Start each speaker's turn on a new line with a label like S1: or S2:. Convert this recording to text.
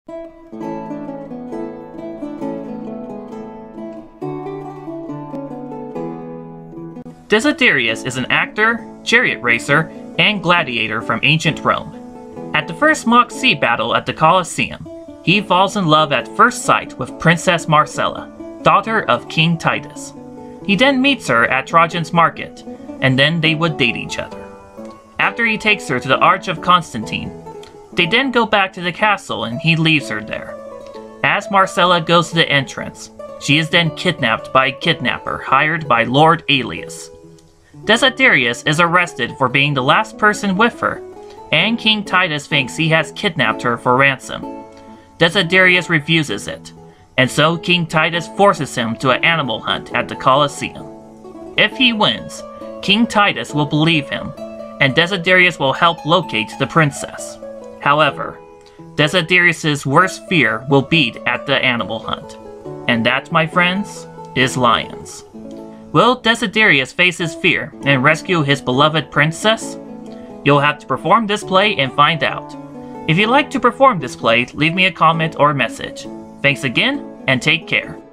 S1: Desiderius is an actor, chariot racer, and gladiator from ancient Rome. At the first mock sea battle at the Colosseum, he falls in love at first sight with Princess Marcella, daughter of King Titus. He then meets her at Trajan's market, and then they would date each other. After he takes her to the Arch of Constantine, they then go back to the castle and he leaves her there. As Marcella goes to the entrance, she is then kidnapped by a kidnapper hired by Lord Aelius. Desiderius is arrested for being the last person with her, and King Titus thinks he has kidnapped her for ransom. Desiderius refuses it, and so King Titus forces him to an animal hunt at the Colosseum. If he wins, King Titus will believe him, and Desiderius will help locate the princess. However, Desiderius' worst fear will be at the animal hunt, and that, my friends, is lions. Will Desiderius face his fear and rescue his beloved princess? You'll have to perform this play and find out. If you'd like to perform this play, leave me a comment or message. Thanks again, and take care.